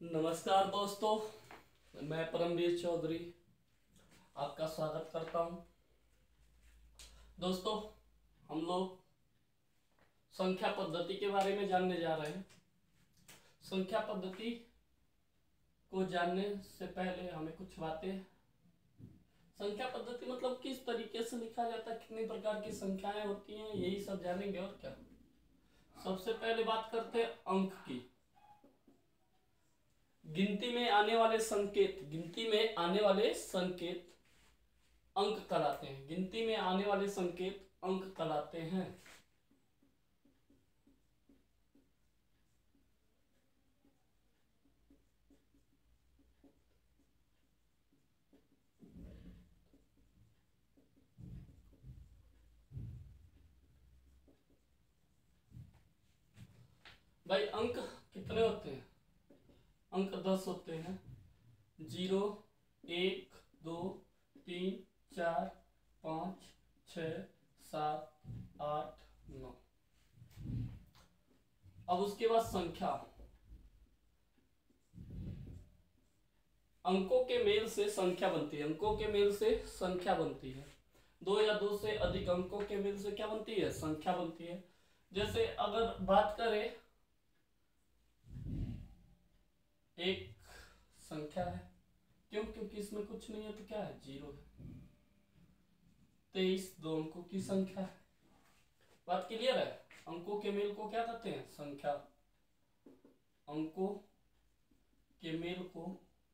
नमस्कार दोस्तों, मैं परमवीर चौधरी आपका स्वागत करता हूं। दोस्तों, हम लोग संख्या पद्धति के बारे में जानने जा रहे हैं। संख्या पद्धति को जानने से पहले हमें कुछ बातें, संख्या पद्धति मतलब किस तरीके से लिखा जाता है, कितनी प्रकार की संख्याएं होती हैं, यही सब जानेंगे। और क्या, सबसे पहले बात करते हैं अंक की। गिनती में आने वाले संकेत अंक कहलाते हैं। गिनती में आने वाले संकेत अंक कहलाते हैं। भाई अंक कितने होते हैं? अंक 10 होते हैं। 0, 1, 2, 3, 4, 5, 6, 7, 8, 9। अब उसके बाद संख्या, अंकों के मेल से संख्या बनती है। अंकों के मेल से संख्या बनती है। दो या दो से अधिक अंकों के मेल से क्या बनती है? संख्या बनती है। जैसे अगर बात करें, एक संख्या है, क्यों? क्योंकि इसमें कुछ नहीं है तो क्या है? 0 है। 23 दो अंकों की संख्या है। बात क्लियर है? अंकों के मेल को क्या कहते हैं? संख्या। अंकों के मेल को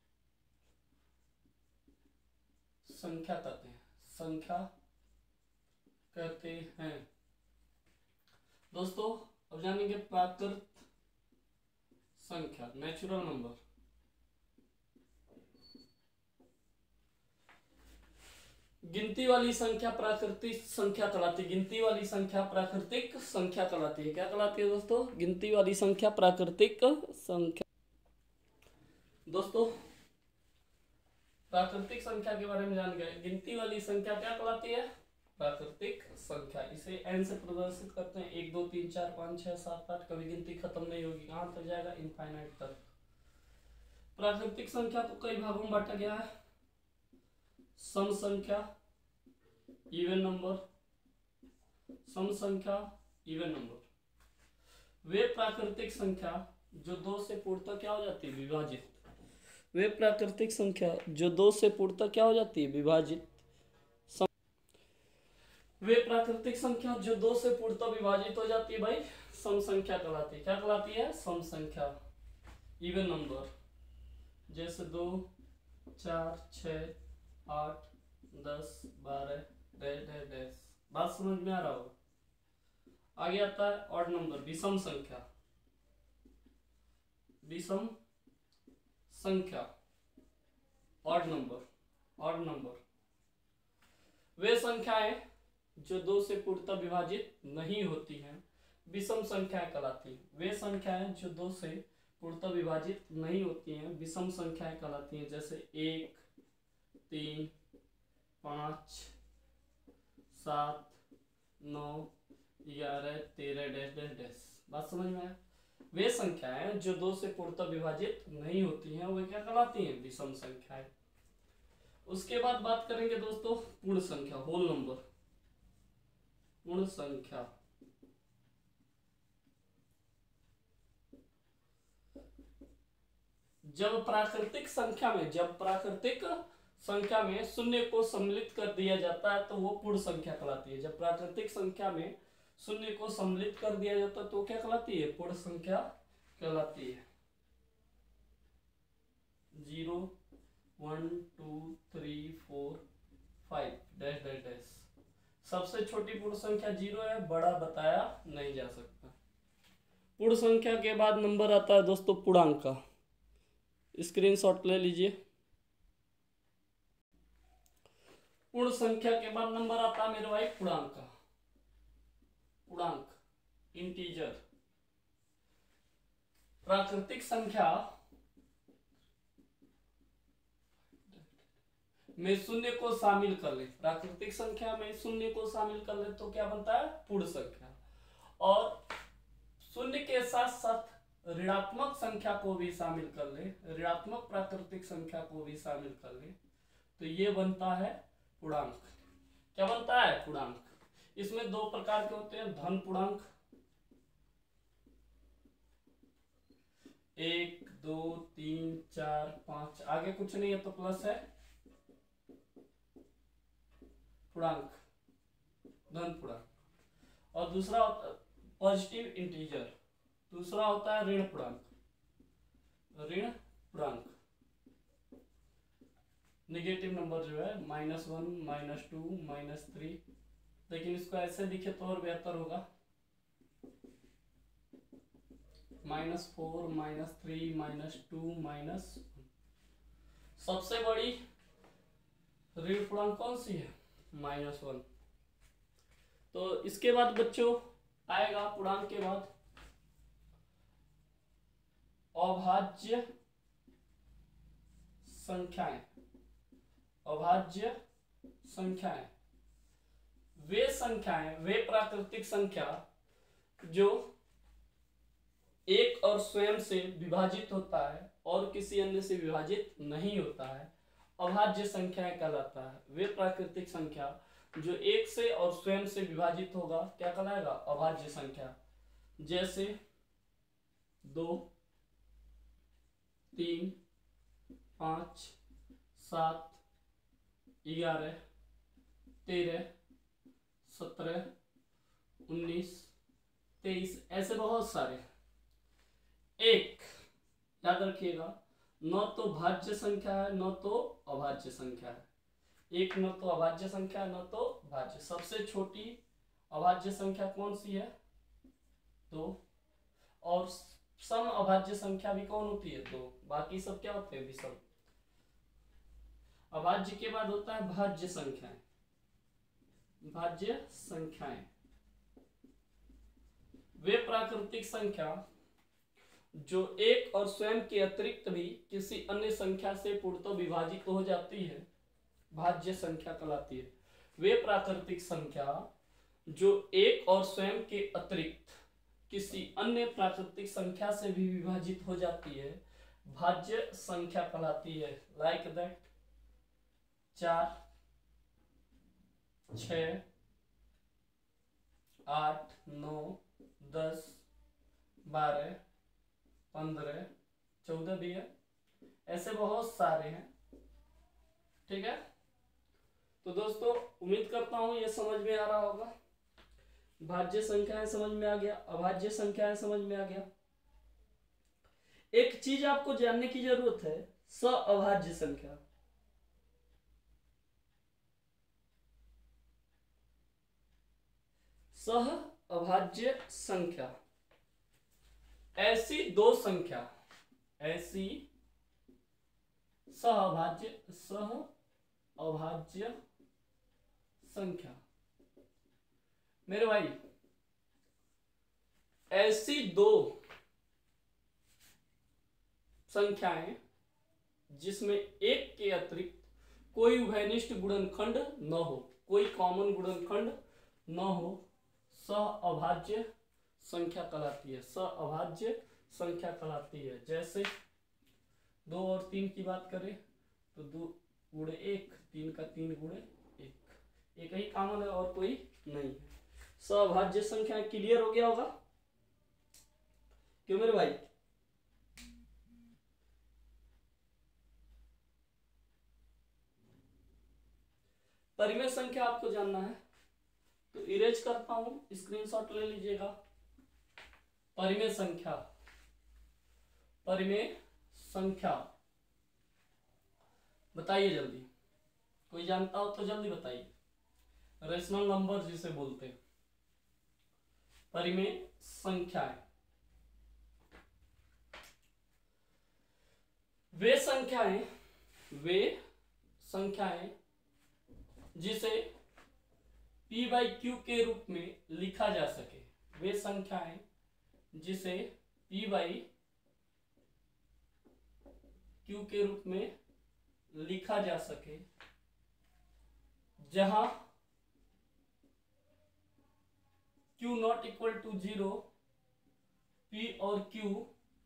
संख्या कहते हैं। संख्या कहते हैं। दोस्तों, अब जानेंगे प्राकृत संख्या, नेचुरल नंबर। गिनती वाली संख्या प्राकृतिक संख्या कहलाती है। गिनती वाली संख्या प्राकृतिक संख्या कहलाती है। क्या कहलाती है दोस्तों? गिनती वाली संख्या प्राकृतिक संख्या। दोस्तों, प्राकृतिक संख्या के बारे में जान गए। गिनती वाली संख्या क्या कहलाती है? प्राकृतिक संख्या। इसे n से प्रदर्शित करते हैं। 1 2 3 4 5 6 7 8। कभी गिनती खत्म नहीं होगी। कहां तक जाएगा? इनफाइनाइट तक। प्राकृतिक संख्या को कई भागों में बांटा गया है। सम संख्या, इवन नंबर। सम संख्या, इवन नंबर। वे प्राकृतिक संख्या जो 2 से पूर्णतः क्या हो जाती है? विभाजित। वे प्राकृतिक संख्या जो 2 से पूर्णतः क्या हो जाती है? विभाजित। वे प्राकृतिक संख्या जो 2 से पूर्णतः विभाजित हो जाती है भाई, सम संख्या कहलाती है। क्या कहलाती है? सम संख्या, इवन नंबर। जैसे 2 4 6 8 10 12 डैश डैश डैश। बात समझ में आ रहा हो? आगे आता है ऑड नंबर, विषम संख्या। विषम संख्या, ऑड नंबर। ऑड नंबर वे संख्याएं जो 2 से पूर्णतः विभाजित नहीं होती हैं, विषम संख्याएं कहलाती हैं। वे संख्याएं जो 2 से पूर्णतः विभाजित नहीं होती हैं, विषम संख्याएं कहलाती हैं। जैसे 1 3 5 7 9 11 13 डैश डैश डैश। बात समझ में आया? वे संख्याएं जो 2 से पूर्णतः विभाजित नहीं होती हैं, वे क्या कहलाती हैं? विषम संख्याएं। उसके बाद बात करेंगे दोस्तों पूर्ण संख्या, होल नंबर। पूर्ण संख्या, जब प्राकृतिक संख्या में शून्य को सम्मिलित कर दिया जाता है तो वो पूर्ण संख्या कहलाती है। जब प्राकृतिक संख्या में शून्य को सम्मिलित कर दिया जाता है तो क्या कहलाती है? पूर्ण संख्या कहलाती है। 0 1 2 3 4 5 डैश डैश डैश। सबसे छोटी पूर्ण संख्या 0 है, बड़ा बताया नहीं जा सकता। पूर्ण संख्या के बाद नंबर आता है दोस्तों पूर्णांक का। स्क्रीनशॉट ले लीजिए। पूर्ण संख्या के बाद नंबर आता है मेरे भाई पूर्णांक का। पूर्णांक, इंटीजर। प्राकृतिक संख्या में शून्य को शामिल कर ले, प्राकृतिक संख्या में शून्य को शामिल कर ले तो क्या बनता है? पूर्ण संख्या। और शून्य के साथ साथ ऋणात्मक संख्या को भी शामिल कर ले, ऋणात्मक प्राकृतिक संख्या को भी शामिल कर ले, तो ये बनता है पूर्णांक। क्या बनता है? पूर्णांक। इसमें दो प्रकार के होते हैं, धन पूर्णांक, 1 2 3 4 5, आगे कुछ नहीं है तो प्लस है, पूर्णांक, धन पूर्णांक। और दूसरा होता है पॉजिटिव इंटीजर, दूसरा होता है ऋण पूर्णांक, ऋण पूर्णांक। नेगेटिव नंबर जो है -1 -2 -3, लेकिन इसको ऐसे दिखे तो और बेहतर होगा, -4 -3 -2 -1। सबसे बड़ी ऋण पूर्णांक कौन सी है? -1। तो इसके बाद बच्चों आएगा पूर्णांक के बाद अभाज्य संख्याएं। अभाज्य संख्याएं वे संख्याएं, वे प्राकृतिक संख्या जो एक और स्वयं से विभाजित होता है और किसी अन्य से विभाजित नहीं होता है, अभाज्य संख्याएं कहलाता है। वे प्राकृतिक संख्या जो एक से और स्वयं से विभाजित होगा क्या कहलाएगा? अभाज्य संख्या। जैसे 2 3 5 7 11 13 17 19 23, ऐसे बहुत सारे। एक याद रखिएगा, न तो भाज्य संख्या है न तो अभाज्य संख्या है। एक न तो अभाज्य संख्या है न तो भाज्य। सबसे छोटी अभाज्य संख्या कौन सी है? 2। और सम अभाज्य संख्या भी कौन होती है? 2। बाकी सब क्या होते हैं? विषम। अभाज्य के बाद होता है भाज्य संख्याएं। भाज्य संख्याएं वे प्राकृतिक संख्या जो एक और स्वयं के अतिरिक्त भी किसी अन्य संख्या से पूर्णतः विभाजित हो जाती है, भाज्य संख्या कहलाती है। वे प्राकृतिक संख्या जो एक और स्वयं के अतिरिक्त किसी अन्य प्राकृतिक संख्या से भी विभाजित हो जाती है, भाज्य संख्या कहलाती है। लाइक दैट 4 6 8 9 10 12 15 14 भी है, ऐसे बहुत सारे हैं। ठीक है, तो दोस्तों उम्मीद करता हूं ये समझ में आ रहा होगा। भाज्य संख्याएं समझ में आ गया, अभाज्य संख्याएं समझ में आ गया। एक चीज आपको जानने की जरूरत है, सअभाज्य संख्या। सह अभाज्य संख्या ऐसी दो संख्या, ऐसी सह अभाज्य संख्या। मेरे भाई ऐसी दो संख्याएं जिसमें एक के अतिरिक्त कोई उभयनिष्ठ गुणनखंड न हो, कोई कॉमन गुणनखंड न हो, सअभाज्य संख्या कहलाती है। सअभाज्य संख्या कहलाती है। जैसे 2 और 3 की बात करें तो 2 गुणे 1, 3 का 3 गुणे 1, एक ही कॉमन है और कोई नहीं है। सअभाज्य संख्या क्लियर हो गया होगा क्यों मेरे भाई? परिमेय संख्या आपको जानना है तो इरेज करता हूं, स्क्रीनशॉट ले लीजिएगा। परिमेय संख्या, परिमेय संख्या बताइए जल्दी, कोई जानता हो तो जल्दी बताइए। रेशनल नंबर जिसे बोलते हैं, परिमेय संख्याएं वे संख्याएं जिसे p/q के रूप में लिखा जा सके। वे संख्याएं जिसे p/q के रूप में लिखा जा सके, जहां q not equal to 0, p और q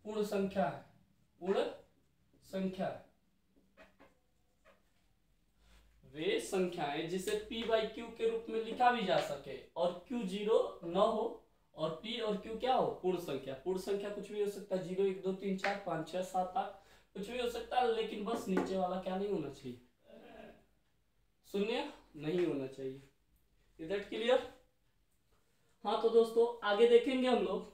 पूर्ण संख्या है, पूर्ण संख्या है। वे संख्याएं जिसे p बाई क्यू के रूप में लिखा भी जा सके और q 0 न हो और p और q क्या हो, पूर्ण संख्या। पूर्ण संख्या कुछ भी हो सकता है, 0 1 2 3 4 5 6 7 8 कुछ भी हो सकता है, लेकिन बस नीचे वाला क्या नहीं होना चाहिए, शून्य नहीं होना चाहिए। Is that clear? हाँ तो दोस्तों आगे देखेंगे हम लोग।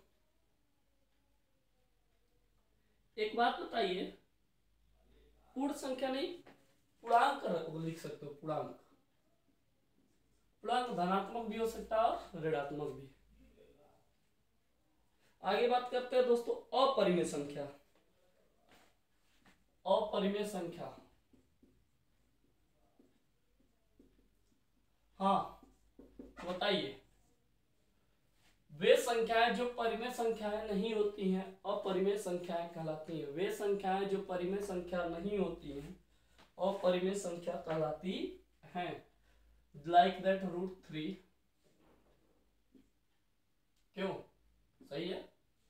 एक बात बताइए, पूर्ण संख्या नहीं पूर्णांक लिख सकते हो, पूर्णांक। पूर्णांक धनात्मक भी हो सकता है और ऋणात्मक भी। आगे बात करते हैं दोस्तों अपरिमेय संख्या। अपरिमेय संख्या, हाँ बताइए। वे संख्याएं जो परिमेय संख्याएं नहीं होती हैं अपरिमेय संख्याएं कहलाती हैं। वे संख्याएं जो परिमेय संख्या नहीं होती हैं अपरिमेय संख्या कहलाती हैं। Like that √3। क्यों? सही है।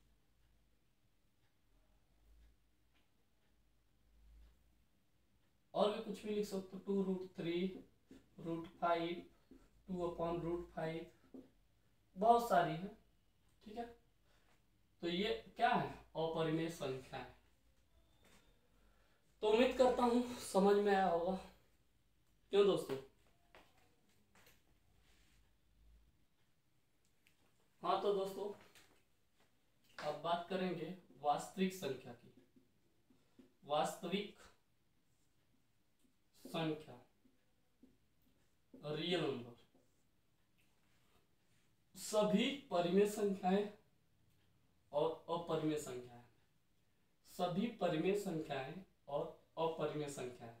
और भी कुछ भी लिख सकते हो, 2√3, √5, 2/√5, बहुत सारी है। ठीक है, तो ये क्या है, अपरिमेय संख्या है। तो उम्मीद करता हूं समझ में आया होगा। क्यों दोस्तों? हाँ तो दोस्तों अब बात करेंगे वास्तविक संख्या की। वास्तविक संख्या, रियल नंबर। सभी परिमेय संख्याएं और अपरिमेय संख्याएं, सभी परिमेय संख्याएं और अपरिमेय संख्याएं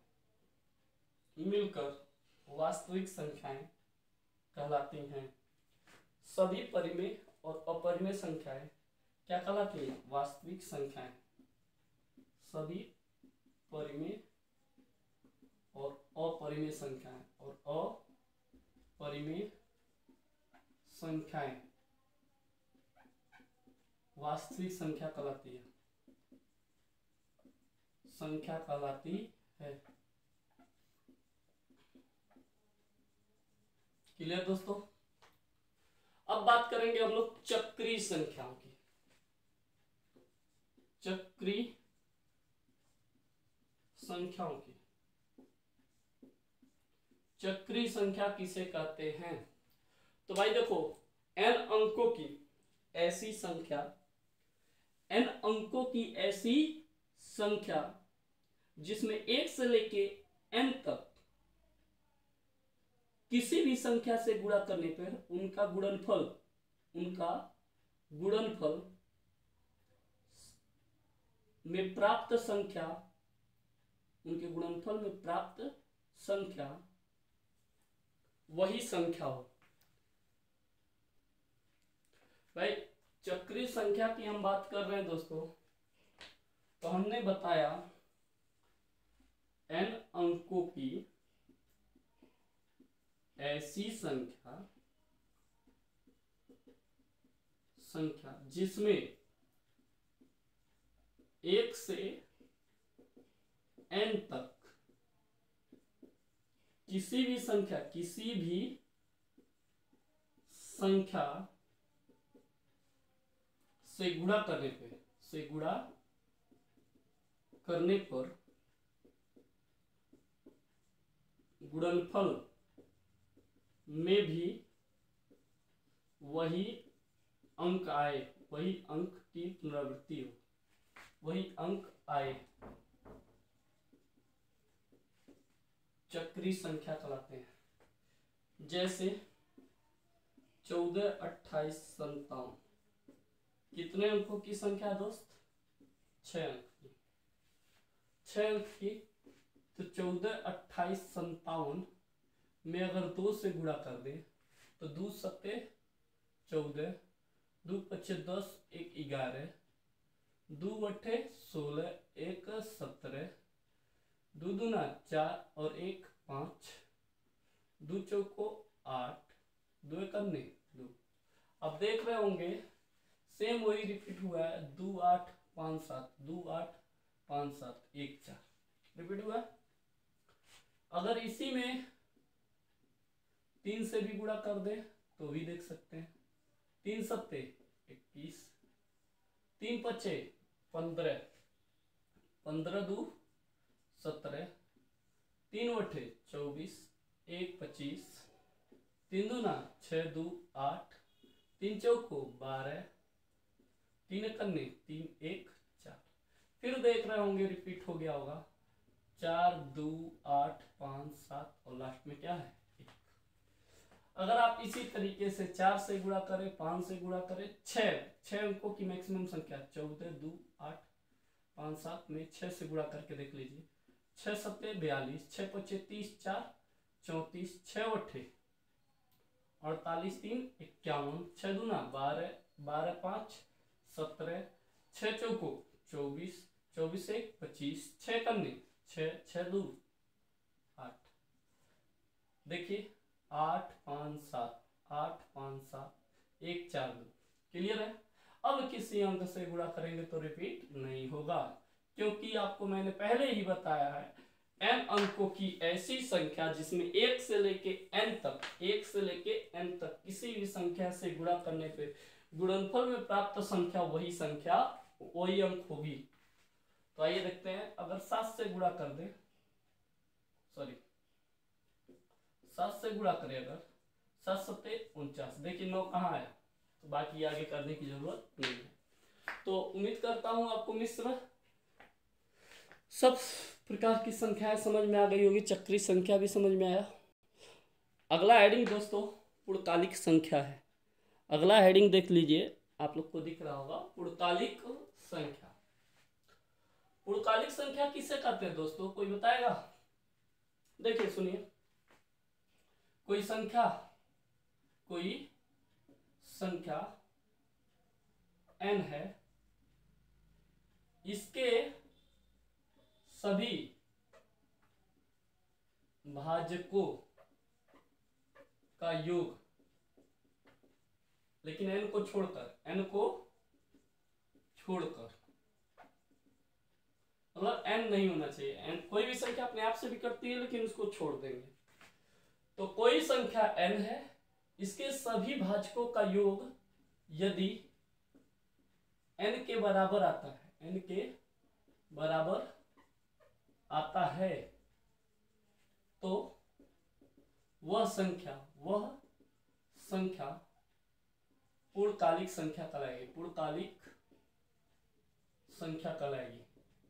मिलकर वास्तविक संख्याएं कहलाती हैं। सभी परिमेय और अपरिमेय संख्याएं क्या कहलाती हैं, वास्तविक संख्याएं। सभी परिमेय और अपरिमेय संख्याएं और अपरिमेय संख्याएं वास्तविक संख्या कहलाती है, संख्या कहलाती है। क्लियर दोस्तों? अब बात करेंगे हम लोग चक्रीय संख्याओं की। चक्रीय संख्याओं की। चक्रीय संख्या किसे कहते हैं? तो भाई देखो, n अंकों की ऐसी संख्या, n अंकों की ऐसी संख्या जिसमें 1 से लेके n तक किसी भी संख्या से गुणा करने पर उनका गुणनफल में प्राप्त संख्या, उनके गुणनफल में प्राप्त संख्या वही संख्या हो। भाई चक्रीय संख्या की हम बात कर रहे हैं दोस्तों, तो हमने बताया n अंकों की ऐसी संख्या जिसमें 1 से n तक किसी भी संख्या से गुणा करने पर गुणनफल में भी वही अंक आए, वही अंक की पुनरावृत्ति हो, वही अंक आए, चक्रीय संख्या कहलाते हैं। जैसे 14, 28, 57 कितने अंकों की संख्या दोस्त? 6 अंक की। 6 अंक की। तो 14, 28, 57 में अगर 2 से गुणा कर दे तो 2 सत्ते 14, 2 पच्चे 10, 1 11, 2 अट्ठे 16, 1 17, 2 दूना 4 और 1 5, 2 चौको 8, 2 एकम 2। अब देख रहे होंगे सेम वही रिपीट हुआ है, 2 8 5 7 2 8 5 7 1 4 रिपीट हुआ। अगर इसी में 3 से भी गुणा कर दे तो भी देख सकते हैं। 3 सत्ते 21, 3 पचे 15, 15 दू 17, 3 अठे 24, 1 25, 3 दूना 6 दू 8, 3 चौको 12, 3 कन्ने 3 1 4। फिर देख रहे होंगे रिपीट हो गया होगा 4 2 8 5 7 और लास्ट में क्या है 1। अगर आप इसी तरीके से 4 से गुणा करें, 5 से गुणा करें, 6 अंकों की मैक्सिमम संख्या 14 2 8 5 7 में 6 से गुणा करके देख लीजिए। 6 सत्ते 42, 6 पचे 30, 4 34, 6 अठे 48, 3 51, 6 दूना 12, 12 5 17, 6 चौको 24, 24 1 25, 6 कन्ने 6 6 2 8। देखिए 8 5 7 8 5 7 1 4 2 क्लियर है। अब किसी अंक से गुणा करेंगे तो रिपीट नहीं होगा, क्योंकि आपको मैंने पहले ही बताया है n अंकों की ऐसी संख्या जिसमें 1 से लेके n तक, 1 से लेके n तक किसी भी संख्या से गुणा करने पे गुणनफल में प्राप्त संख्या वही संख्या वही अंक होगी। तो आइए देखते हैं, अगर 7 से गुणा कर दे, सॉरी 7 से गुणा करें अगर 7 सत्ते 49, देखिए 9 कहाँ आया, तो बाकी आगे करने की जरूरत नहीं है। तो उम्मीद करता हूं आपको मिश्र सब प्रकार की संख्याएं समझ में आ गई होगी, चक्री संख्या भी समझ में आया। अगला हेडिंग दोस्तों पूर्णकालिक संख्या है। अगला हेडिंग देख लीजिए, आप लोग को दिख रहा होगा पूर्णकालिक संख्या। पूर्णकालिक संख्या किसे कहते हैं दोस्तों, कोई बताएगा? देखिए सुनिए, कोई संख्या n है, इसके सभी भाजकों का योग, लेकिन n को छोड़कर मतलब n नहीं होना चाहिए। n कोई भी संख्या अपने आप से भी करती है, लेकिन उसको छोड़ देंगे। तो कोई संख्या n है, इसके सभी भाजकों का योग यदि n के बराबर आता है, n के बराबर आता है, तो वह संख्या पूर्णकालिक संख्या कहलाएगी। पूर्णकालिक संख्या कहलाएगी।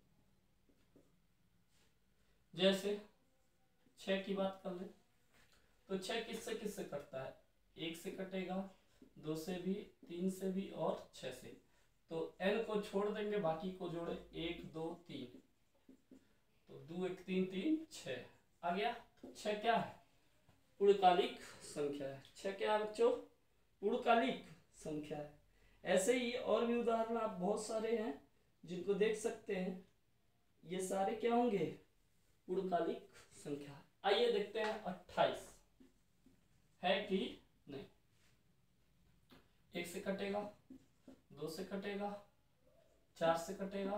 जैसे 6 की बात कर ले तो 6 किससे कटता है, 1 से कटेगा, 2 से भी, 3 से भी और 6 से। तो n को छोड़ देंगे, बाकी को जोड़े 1 2 3, तो 2 1 3 3 6 आ गया। 6 क्या है, पूर्णकालिक संख्या है। 6 क्या है बच्चों, पूर्णकालिक संख्या है। ऐसे ही और भी उदाहरण आप बहुत सारे हैं जिनको देख सकते हैं, ये सारे क्या होंगे, पूर्णकालिक संख्या। आइए देखते हैं 28 है कि नहीं। 1 से कटेगा, 2 से कटेगा, 4 से कटेगा,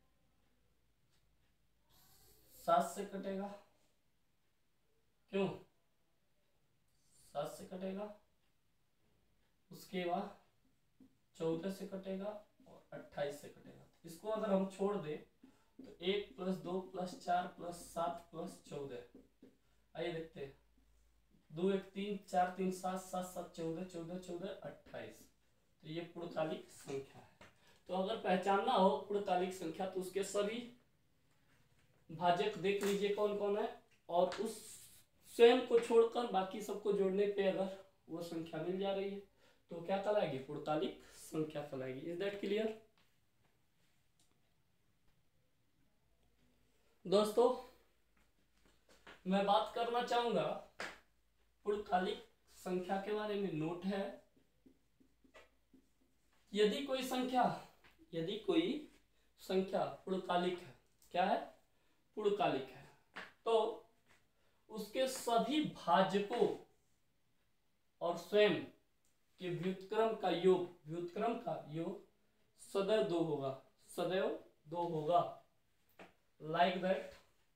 7 से कटेगा, क्यों 7 से कटेगा, उसके बाद 14 से कटेगा और 28 से कटेगा। इसको अगर हम छोड़ दें तो 1 + 2 + 4 + 7 + 14। आइए देखते हैं, 2 1 3 4 3 7 7 7 14 14 14 28। तो ये पूर्णकालिक संख्या है। तो अगर पहचानना हो पूर्णकालिक संख्या तो उसके सभी भाजक देख लीजिए कौन कौन है, और उस स्वयं को छोड़कर बाकी सबको जोड़ने पे अगर वो संख्या मिल जा रही है तो क्या कहलाएगी, पूर्णकालिक संख्या कहलाएगी। इज दैट क्लियर दोस्तों? मैं बात करना चाहूंगा पूर्णकालिक संख्या के बारे में। नोट है, यदि कोई संख्या पूर्णकालिक है, क्या है, पूर्णकालिक है, तो उसके सभी भाजकों और स्वयं के व्युत्क्रम का योग सदैव 2 होगा। सदैव 2 होगा। लाइक दैट,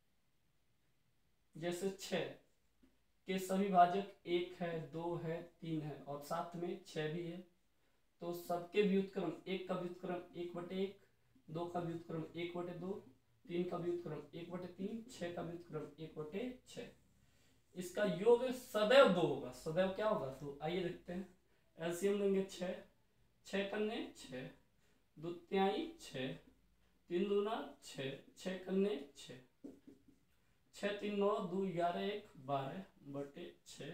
जैसे 6 के सभी भाजक 1 है, 2 है, 3 है और साथ में 6 भी है, तो सबके व्युत्क्रम 1 का व्युत्क्रम 1/1, 2 का व्युत्क्रम 1/2, 3 का व्युत्क्रम 1/3, 6 का व्युत्क्रम 1/6। इसका योग सदैव 2 होगा। सदैव क्या होगा? तो आइए देखते हैं। एलसीएम लेंगे 6, 6 कन्ने 6, द्वितीयाई 6, 3 दूना 6, 6 कन्ने 6, 6 3 9, 2 11 1 12/6।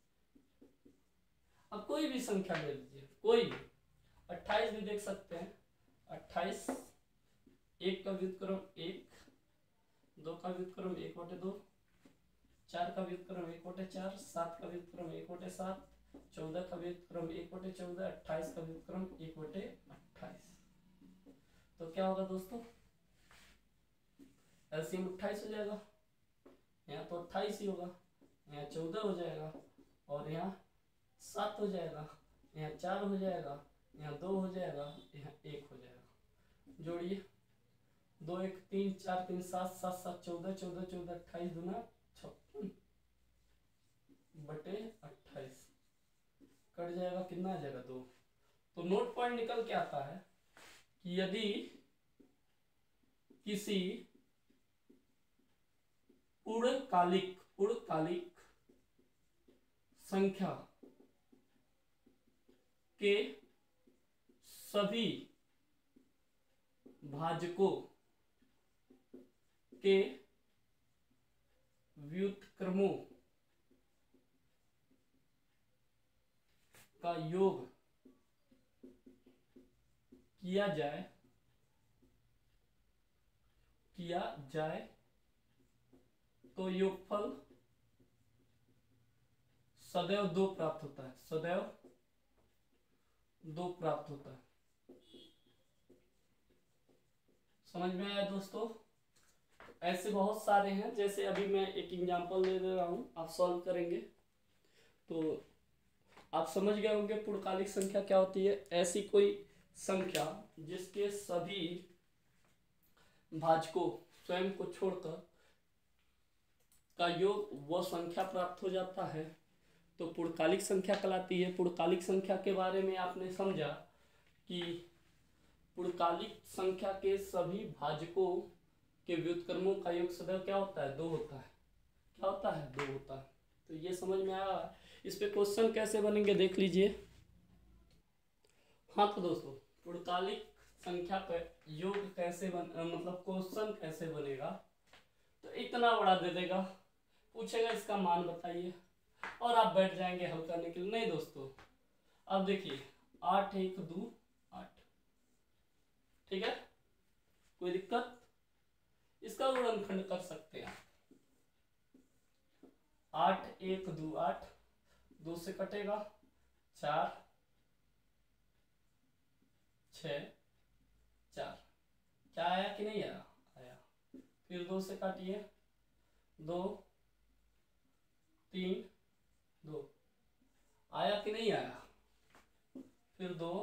अब कोई भी संख्या ले लीजिए, कोई भी। 28 भी देख सकते हैं। 28, 1 का व्युत्क्रम 1, 2 का व्युत्क्रम 1/2, 4 का व्युत्क्रम 1/4, 7 का व्युत्क्रम 1/7, 14 का व्युत्क्रम 1/14, 28 का व्युत्क्रम 1/28। तो क्या होगा दोस्तों? एलसीएम 28 हो जाएगा। यहाँ तो 28 ही होगा, यहाँ 14 हो जाएगा और यहाँ 7 हो जाएगा, यहाँ 4 हो जाएगा, यहाँ 2 हो जाएगा, यहाँ 1 हो जाएगा। जोड़िए, 2 1 3 4 3 7 7 7 14 14 14 28 दूना 56/28 कट जाएगा, कितना आ जाएगा? 2। तो नोट पॉइंट निकल के आता है कि यदि किसी पूर्णकालिक संख्या के सभी भाजकों के व्युत्क्रमों का योग किया जाए तो योगफल सदैव 2 प्राप्त होता है। सदैव 2 प्राप्त होता है। समझ में आया दोस्तों? ऐसे बहुत सारे हैं, जैसे अभी मैं एक एग्जांपल दे दे रहा हूं, आप सॉल्व करेंगे तो आप समझ गए होंगे पूर्णकालिक संख्या क्या होती है। ऐसी कोई संख्या जिसके सभी भाजकों स्वयं को छोड़कर का योग वह संख्या प्राप्त हो जाता है, तो पूर्णकालिक संख्या कहलाती है। पूर्णकालिक संख्या के बारे में आपने समझा कि पूर्णकालिक संख्या के सभी भाजकों के व्युत्क्रमों का योग सदैव क्या होता है? 2 होता है। क्या होता है? 2 होता है। तो ये समझ में आया। इस पे क्वेश्चन कैसे बनेंगे देख लीजिए। हाँ तो दोस्तों, पूर्णकालिक संख्या का योग कैसे मतलब क्वेश्चन कैसे बनेगा, तो इतना बड़ा दे देगा, पूछेगा इसका मान बताइए और आप बैठ जाएंगे हल करने के लिए। नहीं दोस्तों, अब देखिए 8 1 2 8, ठीक है, कोई दिक्कत? इसका गुणनखंड कर सकते हैं। 8 1 2 8, 2 से कटेगा 4 6 4, क्या आया कि नहीं आया? आया। फिर 2 से काटिए, 2 3 2, आया कि नहीं आया? फिर 2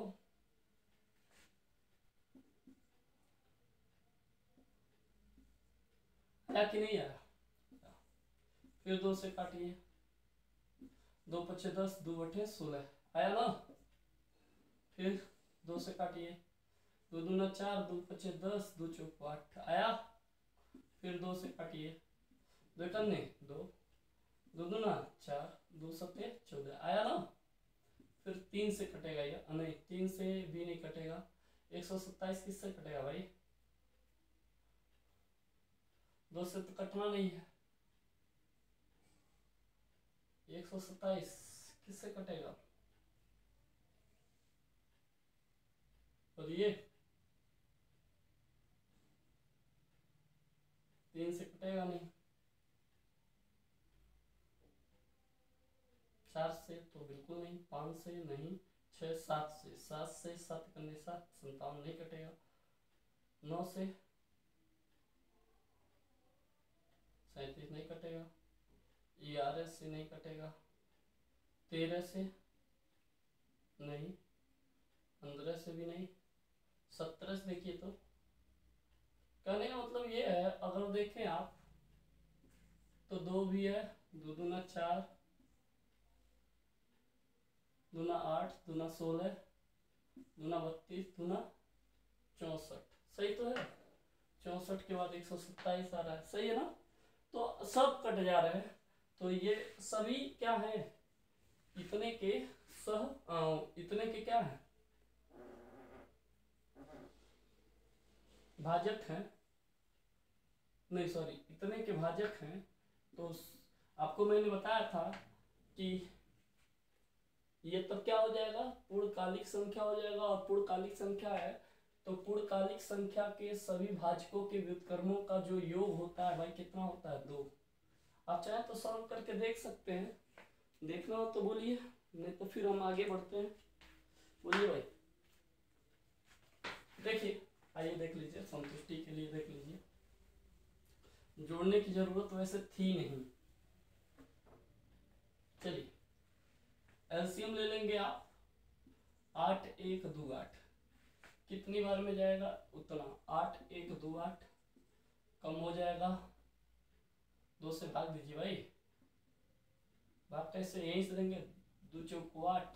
आया कि नहीं आया? फिर 2 से काटिए, 2 5 10, 2 8 16, आया ना? फिर 2 से काटिए, 2 दूना 4, 2 5 10, 2 चौक 8, आया? फिर 2 से काटिए, 2 कन्ने 2, 2 दूना 4, 2 सत्ते 14, आया ना? फिर 3 से कटेगा ये, नहीं 3 से भी नहीं कटेगा। 127 किससे कटेगा भाई? 2 से तो कटना नहीं है। 127 किससे कटेगा? और ये 3 से कटेगा नहीं, 4 से तो बिल्कुल नहीं, 5 से नहीं, 6 7 से, 7 से 7 करने 7, 57 नहीं कटेगा। 9 से 37 नहीं कटेगा। 11 से नहीं कटेगा। 13 से नहीं, 15 से भी नहीं, 17 से देखिए तो कहने का मतलब ये है, अगर देखें आप तो 2 भी है, 2 दूना 4, दूना 8, दूना 16, दूना 32, दूना 64, सही तो है। 64 के बाद 127 आ रहा है, सही है ना। तो सब कट जा रहे हैं, तो ये सभी क्या है, इतने के इतने के क्या है, भाजक हैं, नहीं सॉरी, इतने के भाजक हैं। तो आपको मैंने बताया था कि ये तब क्या हो जाएगा, पूर्णकालिक संख्या हो जाएगा, और पूर्णकालिक संख्या है तो पूर्णकालिक संख्या के सभी भाजकों के व्युत्क्रमों का जो योग होता है भाई कितना होता है, 2। आप चाहे तो सॉल्व करके देख सकते हैं, देखना हो तो बोलिए, नहीं तो फिर हम आगे बढ़ते हैं। बोलिए भाई, देखिए, आइए देख लीजिए, संतुष्टि के लिए देख लीजिए, जोड़ने की जरूरत वैसे थी नहीं। चलिए एलसीएम ले लेंगे आप, 8 1 2 8, कितनी बार में जाएगा उतना, 8 1 2 8, कम हो जाएगा, 2 से भाग दीजिए भाई, भाग कैसे, यहीं से देंगे, 2 चौक 8,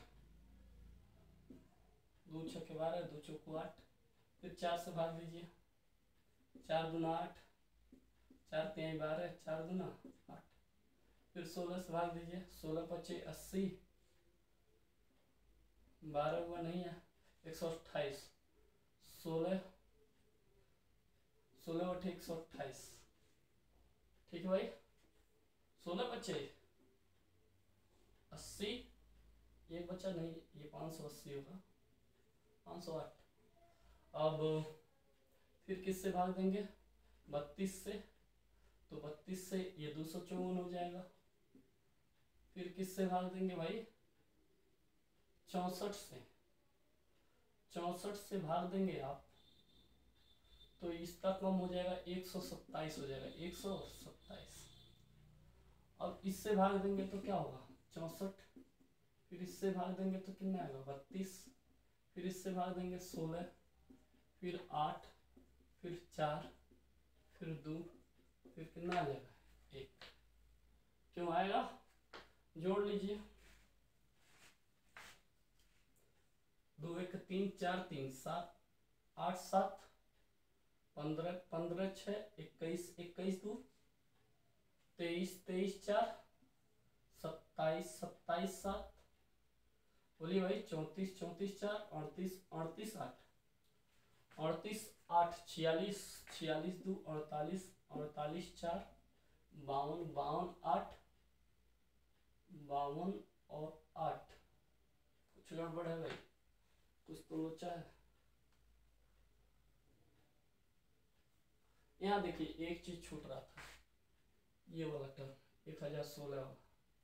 2 छक्के 12, 2 चौक 8, फिर 4 से भाग दीजिए, 4 दूना 8, 4 3 12, 4 दूना 8, फिर 16 से भाग दीजिए, 16 25 80, 12 हुआ नहीं है, 128, 16 16 बटे 128, ठीक है भाई, 16 बच्चे 80, एक बच्चा नहीं, ये 580 होगा, 508। अब फिर किससे भाग देंगे, 32 से, तो 32 से ये 254 हो जाएगा। फिर किससे भाग देंगे भाई, 64 से, 64 से भाग देंगे आप तो इसका कम हो जाएगा, 127 हो जाएगा, 127। अब इससे भाग देंगे तो क्या होगा, 64, फिर इससे भाग देंगे तो कितना आएगा, 32, फिर इससे भाग देंगे 16, फिर 8, फिर 4, फिर 2, फिर कितना आ जाएगा, 1। क्यों आएगा, जोड़ लीजिए, 2 1 3 4 3 7 8 7 15 15 6 21 21 2 23 23 4 27 27 7, बोलिए भाई, 34 34 4 38 38 8, 38 8 46 46 2 48 48 4 52 52 8 52 और 8, कुछ गड़बड़ है भाई, कुछ तो लोचा है। यहाँ देखिए एक चीज छूट रहा था, ये वाला टर्म 1016 होगा,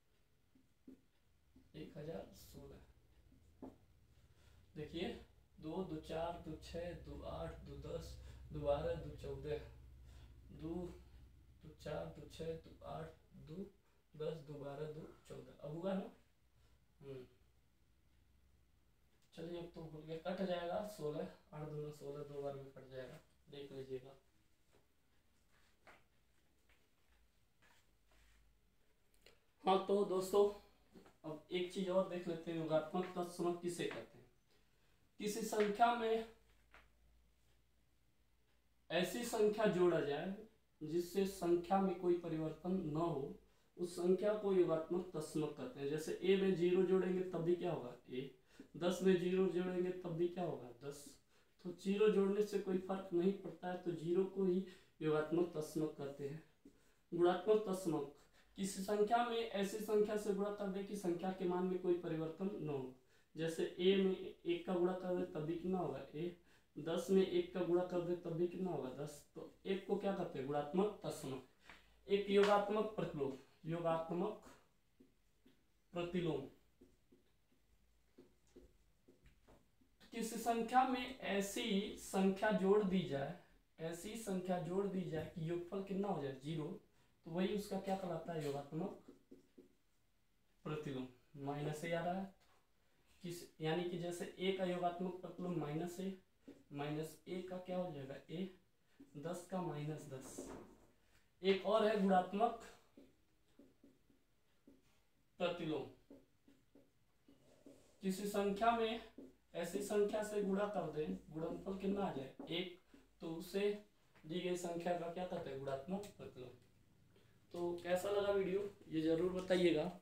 1016, देखिए 2 2 4 2 6 2 8 2 10 2 12 2 14, 2 2 4 2 6 2 8 2 10 2 12 2 14, अब हुआ ना। चलिए अब तो भूल गया, कट जाएगा, 16 8 2 16, 2 बार में कट जाएगा, देख लीजिएगा। हाँ तो दोस्तों, अब एक चीज और देख लेते हैं, योगात्मक तत्सम किसे कहते हैं। किसी संख्या में ऐसी संख्या जोड़ा जाए जिससे संख्या में कोई परिवर्तन न हो, उस संख्या को योगात्मक तत्समक कहते हैं। जैसे a में 0 जोड़ेंगे तब भी क्या होगा a, 10 में 0 जोड़ेंगे तब भी क्या होगा 10, तो 0 जोड़ने से कोई फर्क नहीं पड़ता है, तो 0 को ही योगात्मक तत्समक कहते हैं। गुणात्मक तत्समक, किसी संख्या में ऐसी संख्या से गुणा कर दे कि संख्या के मान में कोई परिवर्तन न हो। जैसे a में 1 का गुणा कर दे तब भी कितना होगा a, 10 में 1 का गुणा कर दे तब भी कितना होगा 10, तो एक को क्या कहते हैं, गुणात्मक तत्समक। एक योगात्मक प्रतिलोम, योगात्मक प्रतिलोम, किसी संख्या में ऐसी संख्या जोड़ दी जाए, ऐसी संख्या जोड़ दी जाए कि योगफल कितना हो जाए 0, तो वही उसका क्या कहलाता है, योगात्मक प्रतिलोम। माइनस ए आ रहा है, किस यानी कि जैसे a का योगात्मक प्रतिलोम -a, -a का क्या हो जाएगा a, 10 का -10। एक और है गुणात्मक प्रतिलोम। किसी संख्या में ऐसी संख्या से गुणा कर दें, गुणनफल कितना आ जाए 1, तो उसे दी गई संख्या का क्या कहते हैं, गुणात्मक प्रतिलोम। तो कैसा लगा वीडियो ये जरूर बताइएगा।